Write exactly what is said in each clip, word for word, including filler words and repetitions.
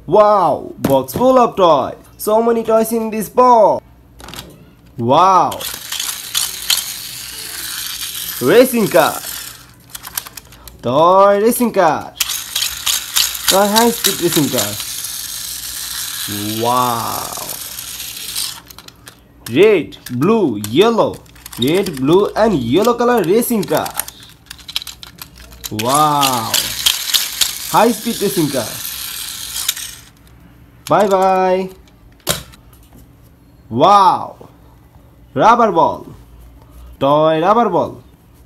Wow, box full of toys. So many toys in this box. Wow. Racing car. Toy racing car. Toy high speed racing car. Wow. Red, blue, yellow. Red, blue and yellow color racing car. Wow. High speed racing car. Bye bye. Wow. Rubber ball. Toy rubber ball.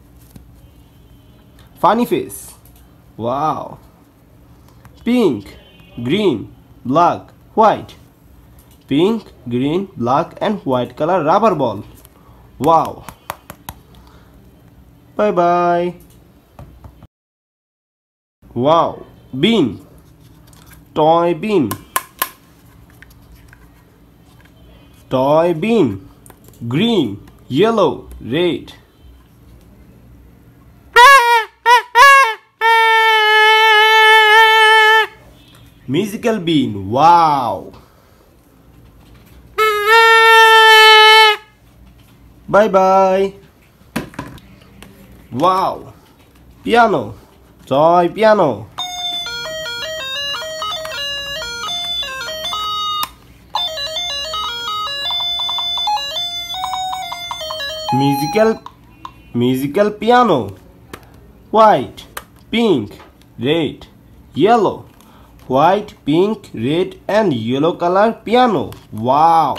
Funny face. Wow. Pink, green, black, white. Pink, green, black and white color rubber ball. Wow. Bye bye. Wow. Bean. Toy bean. Toy bean. Green, yellow, red. Musical bean. Wow. Bye bye. Wow. Piano. Toy piano. Musical musical piano. White, pink, red, yellow. White, pink, red and yellow color piano. Wow.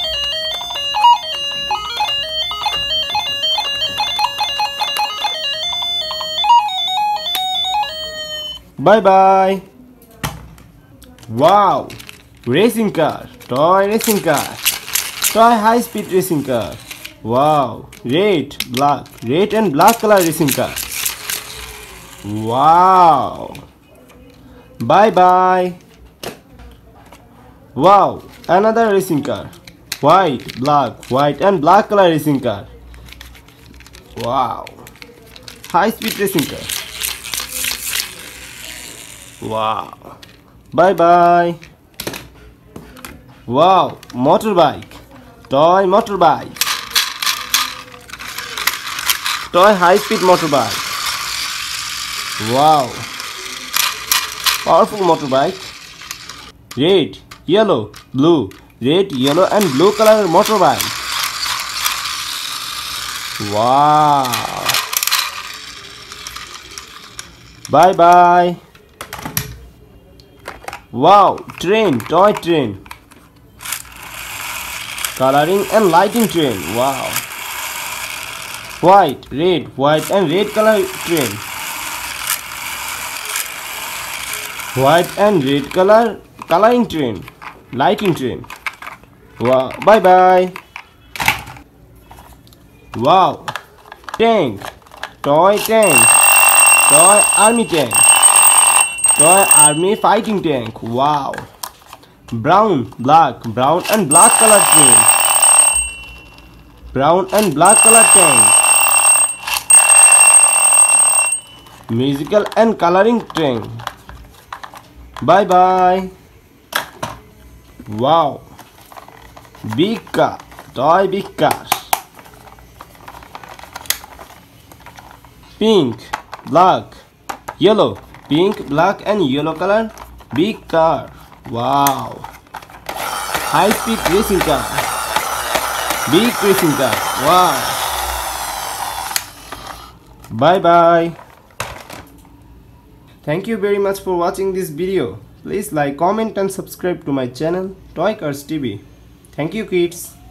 Bye bye. Wow. Racing car. Toy racing car. Toy high speed racing car. Wow. Red, black. Red and black color racing car. Wow. Bye bye. Wow. Another racing car. White, black, white and black color racing car. Wow. High speed racing car. Wow. Bye bye. Wow. Motorbike. Toy motorbike. Toy high speed motorbike. Wow. Powerful motorbike. Red, yellow, blue. Red, yellow and blue color motorbike. Wow. Bye bye. Wow, train, toy train. Coloring and lighting train. Wow. White, red, white and red color train. White and red color coloring train. Lighting train. Wow. Bye bye. Wow. Tank. Toy tank. Toy army tank. Toy army fighting tank. Wow. Brown, black, brown and black color train. Brown and black color tank. Musical and coloring train. Bye bye. Wow. Big car. Toy big car. Pink, black, yellow. Pink, black and yellow color big car. Wow. High speed racing car. Big racing car. Wow. Bye bye. Thank you very much for watching this video. Please like, comment and subscribe to my channel Toy Cars T V. Thank you kids.